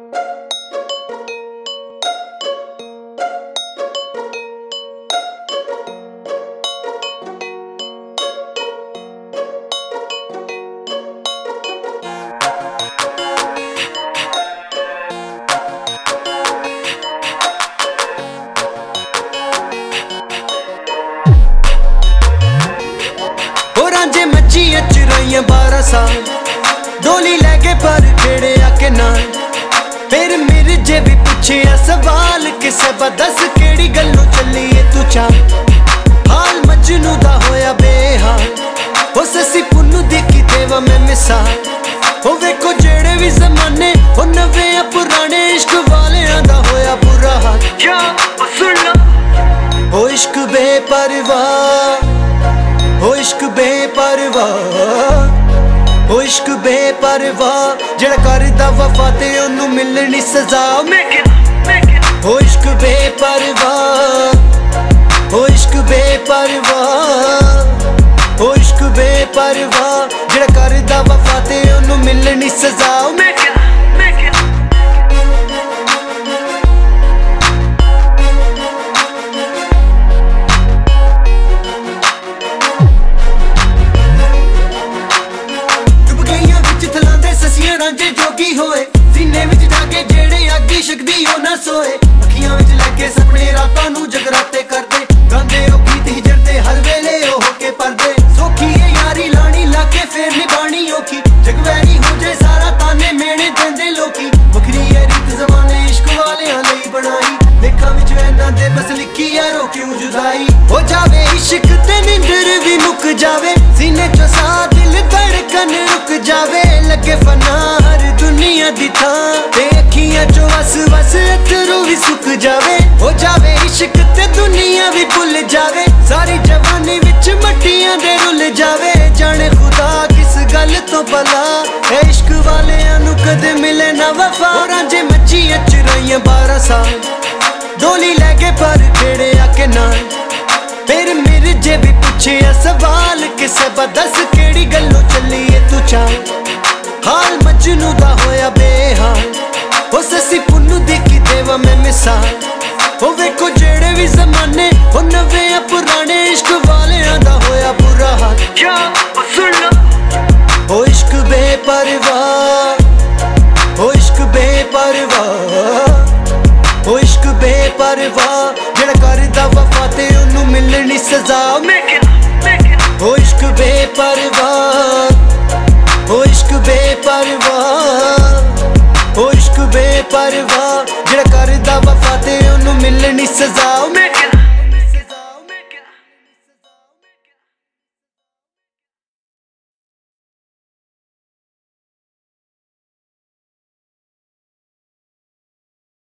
रांझे मच्छियां चुराइयां 12 साल डोली लैके पर खेड़े आके नाल फिर मेरे जे भी पूछिया सवाल किसे बदस केड़ी गल्लों चलिए तू चाल हाल मजनू दा होया बेहाल हो ससी पुन्नू देखी देवा मैं मिसाल हो वेखो जेड़े भी जमाने हो नवे या पुराने इश्क वालियां दा होया बुरा हाल हो इश्क बेपरवाह हो इश्क बेपरवाह हो इश्क बेपरवाह जेड़ा करदा वफा ते ओनू मिलनी सजा हो इश्क बेपरवाह हो इश्क बेपरवाह हो इश्क बेपरवाह जेड़ा करदा वफा ते ओनू मिलनी सजा रांझे जोगी होए सीने विच जाके जेड़े अग्गी शकदी हो ना सोए अखियां विच लैके सपने रातां नू जगराते करदे गांदे ओ गीत हिजरदे हर वेले ओ होके परदे सौखी ए यारी लानी लाके फेर निभानी औखी जगवैरी हो जाए सारा ताने मेणे देंदे लोकी वखरी ए रीत जमाने इश्क वालियां लई बनाई लेखां विच इन्हां दे बस लिखी है रो क्यों जुदाई हो जावे इश्क ते निंदर भी मुक जावे सीने चो सा दिल धड़कन रुक जावे लगे फना हर दुनिया दी थां ते अखियां चो वस वस अथरू भी सुक जावे हो जावे इश्क ते दुनिया भी भुल जावे सारी जवानी विच मट्टियां दे रुल जावे जाने खुदा किस गल तो भला ए इश्क वालियां नू कदे मिले ना वफा रांझे मच्छियां चुराइयां 12 साल डोली लैके पर खेड़े आके नाल फिर मेरे जे भी पूछिया सवाल किसे बदस केड़ी गल्लों चलिए तू चाल हाल मजनू दा होया बेहाल हो ससी पुन्नू देखी देवा मैं मिसाल हो वेखो जेड़े भी जमाने हो नवे या पुराने इश्क वालियां दा होया बुरा हाल हो इश्क बेपरवाह हो इश्क बेपरवाह हो इश्क बेपरवाह जेड़ा करदा वफा ते ओनू मिलनी सजा हो इश्क बेपरवाह हो इश्क बेपरवाह हो इश्क बेपरवाह जेड़ा करदा वफा ते ओनू मिलनी सजा